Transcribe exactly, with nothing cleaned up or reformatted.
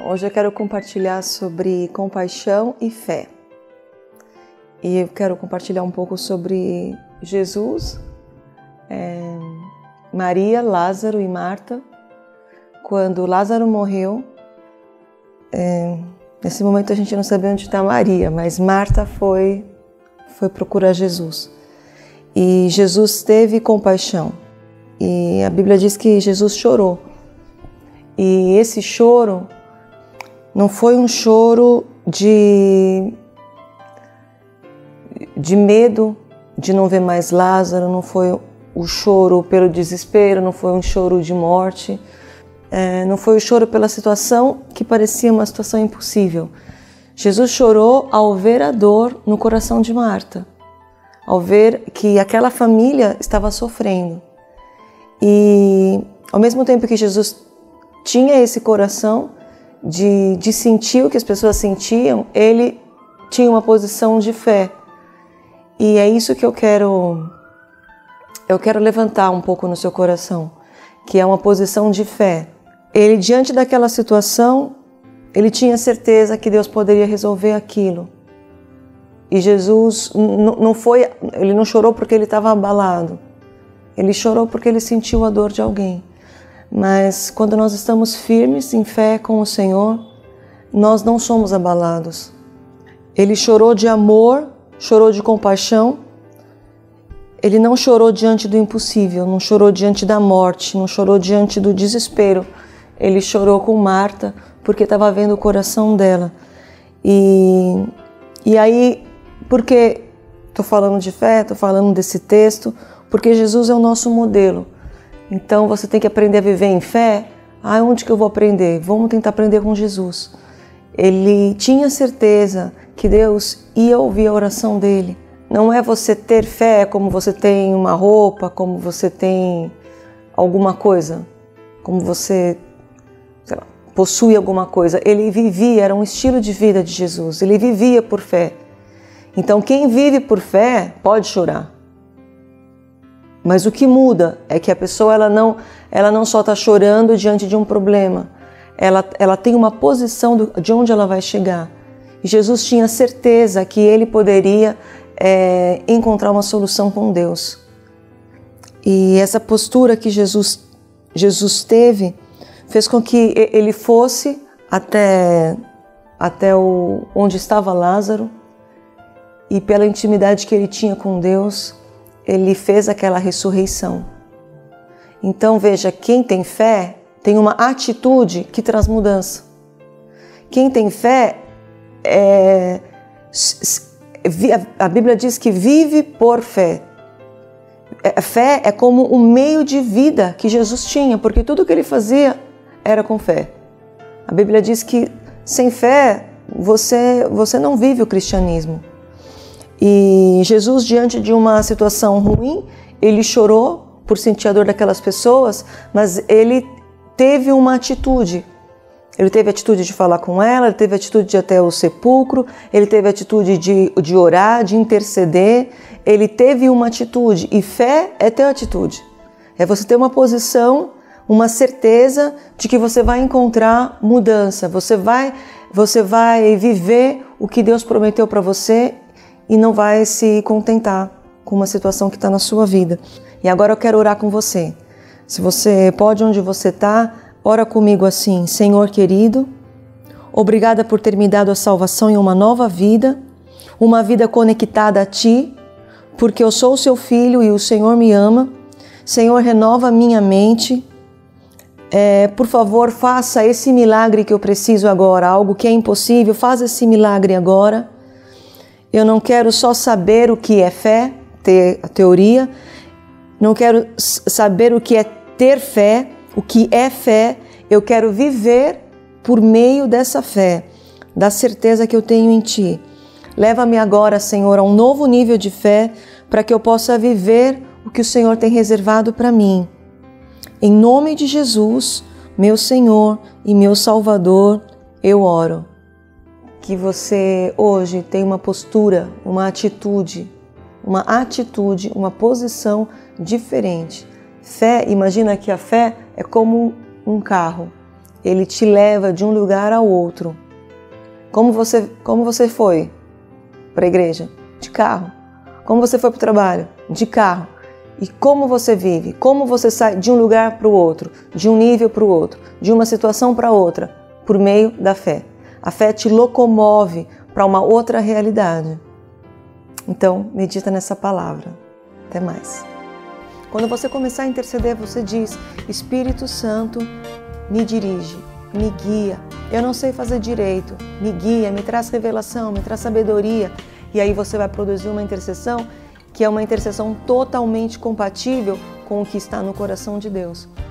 Hoje eu quero compartilhar sobre compaixão e fé. E eu quero compartilhar um pouco sobre Jesus, é, Maria, Lázaro e Marta. Quando Lázaro morreu, é, nesse momento a gente não sabia onde está Maria, mas Marta foi, foi procurar Jesus. E Jesus teve compaixão. E a Bíblia diz que Jesus chorou. E esse choro não foi um choro de, de medo de não ver mais Lázaro, não foi o choro pelo desespero, não foi um choro de morte, é, não foi o choro pela situação que parecia uma situação impossível. Jesus chorou ao ver a dor no coração de Marta, ao ver que aquela família estava sofrendo. E ao mesmo tempo que Jesus tinha esse coração de, de sentir o que as pessoas sentiam, ele tinha uma posição de fé. E é isso que eu quero, eu quero levantar um pouco no seu coração, que é uma posição de fé. Ele, diante daquela situação, ele tinha certeza que Deus poderia resolver aquilo. E Jesus não foi, ele não chorou porque ele estava abalado. Ele chorou porque ele sentiu a dor de alguém. Mas quando nós estamos firmes em fé com o Senhor, nós não somos abalados. Ele chorou de amor, chorou de compaixão. Ele não chorou diante do impossível, não chorou diante da morte, não chorou diante do desespero. Ele chorou com Marta porque estava vendo o coração dela. E, e aí, porque estou falando de fé, estou falando desse texto, porque Jesus é o nosso modelo. Então você tem que aprender a viver em fé. Ah, onde que eu vou aprender? Vamos tentar aprender com Jesus. Ele tinha certeza que Deus ia ouvir a oração dele. Não é você ter fé como você tem uma roupa, como você tem alguma coisa, como você, sei lá, possui alguma coisa. Ele vivia, era um estilo de vida de Jesus. Ele vivia por fé. Então quem vive por fé pode chorar. Mas o que muda é que a pessoa ela não, ela não só está chorando diante de um problema, ela, ela tem uma posição do, de onde ela vai chegar. E Jesus tinha certeza que ele poderia é, encontrar uma solução com Deus. E essa postura que Jesus, Jesus teve fez com que ele fosse até, até o, onde estava Lázaro, e pela intimidade que ele tinha com Deus, ele fez aquela ressurreição. Então veja, quem tem fé tem uma atitude que traz mudança. Quem tem fé, é, a Bíblia diz que vive por fé. A fé é como um meio de vida que Jesus tinha, porque tudo que ele fazia era com fé. A Bíblia diz que sem fé você, você não vive o cristianismo. E Jesus, diante de uma situação ruim, ele chorou por sentir a dor daquelas pessoas, mas ele teve uma atitude. Ele teve a atitude de falar com ela, ele teve a atitude de ir até o sepulcro, ele teve a atitude de, de orar, de interceder, ele teve uma atitude. E fé é ter atitude. É você ter uma posição, uma certeza de que você vai encontrar mudança, você vai, você vai viver o que Deus prometeu para você e não vai se contentar com uma situação que está na sua vida. E agora eu quero orar com você. Se você pode, onde você está, ora comigo assim: Senhor querido, obrigada por ter me dado a salvação e uma nova vida, uma vida conectada a Ti, porque eu sou o Seu filho e o Senhor me ama. Senhor, renova a minha mente. É, por favor, faça esse milagre que eu preciso agora, algo que é impossível, faz esse milagre agora. Eu não quero só saber o que é fé, ter a teoria, não quero saber o que é ter fé, o que é fé, eu quero viver por meio dessa fé, da certeza que eu tenho em Ti. Leva-me agora, Senhor, a um novo nível de fé, para que eu possa viver o que o Senhor tem reservado para mim. Em nome de Jesus, meu Senhor e meu Salvador, eu oro. Que você hoje tenha uma postura, uma atitude, uma atitude, uma posição diferente. Fé, imagina que a fé é como um carro. ele te leva de um lugar ao outro. Como você, como você foi para a igreja? De carro. Como você foi para o trabalho? De carro. E como você vive? Como você sai de um lugar para o outro, de um nível para o outro, de uma situação para outra, por meio da fé. A fé te locomove para uma outra realidade. Então, medita nessa palavra. Até mais. Quando você começar a interceder, você diz: Espírito Santo, me dirige, me guia. Eu não sei fazer direito, me guia, me traz revelação, me traz sabedoria. E aí você vai produzir uma intercessão que é uma intercessão totalmente compatível com o que está no coração de Deus.